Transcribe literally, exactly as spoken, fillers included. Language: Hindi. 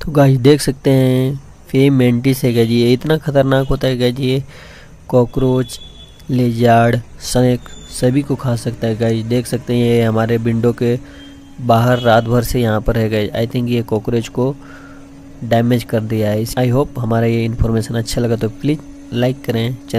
तो गाइस देख सकते हैं फेम मेंटिस है गाइस, ये इतना खतरनाक होता है गाइस, ये कॉकरोच, लेजार्ड, स्नेक सभी को खा सकता है गाइस। देख सकते हैं ये हमारे विंडो के बाहर रात भर से यहाँ पर है गाइस। आई थिंक ये कॉकरोच को डैमेज कर दिया है। आई होप हमारा ये इन्फॉर्मेशन अच्छा लगा तो प्लीज़ लाइक करें।